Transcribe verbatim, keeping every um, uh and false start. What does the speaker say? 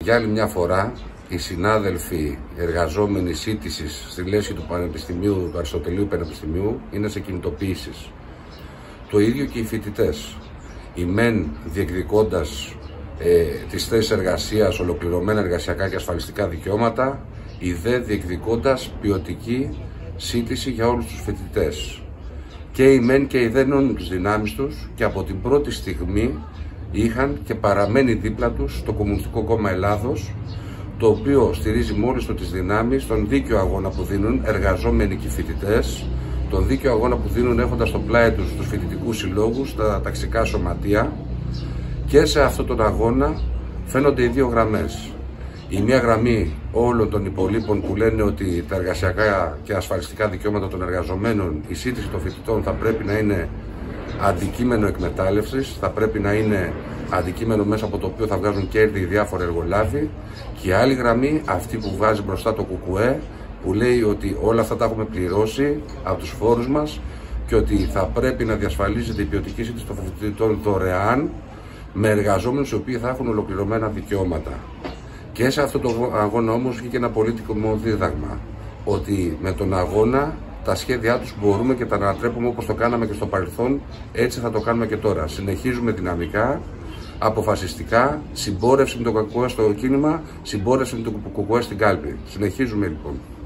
Για άλλη μια φορά, οι συνάδελφοι εργαζόμενοι σύντησης στη λέσχη του Πανεπιστημίου, του Αριστοτελείου Πανεπιστημίου, είναι σε κινητοποιήσεις. Το ίδιο και οι φοιτητές. Οι μεν διεκδικώντας ε, τις θέσεις εργασίας, ολοκληρωμένα εργασιακά και ασφαλιστικά δικαιώματα, οι δε διεκδικώντας ποιοτική σύντηση για όλους τους φοιτητές. Και οι μεν και οι δε ενώνουν τις δυνάμεις τους και από την πρώτη στιγμή είχαν και παραμένει δίπλα τους το Κομμουνιστικό Κόμμα Ελλάδος, το οποίο στηρίζει μόλις το τις δυνάμεις, τον δίκαιο αγώνα που δίνουν εργαζόμενοι και φοιτητές, τον δίκαιο αγώνα που δίνουν έχοντας στο πλάι τους τους φοιτητικούς συλλόγους, τα ταξικά σωματεία, και σε αυτόν τον αγώνα φαίνονται οι δύο γραμμές. Η μία γραμμή όλων των υπολείπων που λένε ότι τα εργασιακά και ασφαλιστικά δικαιώματα των εργαζομένων, η σύντηση των φοιτητών θα πρέπει να είναι αντικείμενο εκμετάλλευσης, θα πρέπει να είναι αντικείμενο μέσα από το οποίο θα βγάζουν κέρδη οι διάφοροι εργολάβοι, και η άλλη γραμμή, αυτή που βγάζει μπροστά το ΚΚΕ, που λέει ότι όλα αυτά τα έχουμε πληρώσει από τους φόρους μας και ότι θα πρέπει να διασφαλίζεται η ποιοτική σύντηση των φοιτητών δωρεάν με εργαζόμενους οι οποίοι θα έχουν ολοκληρωμένα δικαιώματα. Και σε αυτό το αγώνα όμως βγήκε ένα πολύτιμο δίδαγμα, ότι με τον αγώνα τα σχέδιά τους μπορούμε και τα ανατρέπουμε όπως το κάναμε και στο παρελθόν, έτσι θα το κάνουμε και τώρα. Συνεχίζουμε δυναμικά, αποφασιστικά, συμπόρευση με το ΚΚΕ στο κίνημα, συμπόρευση με το ΚΚΕ στην κάλπη. Συνεχίζουμε λοιπόν.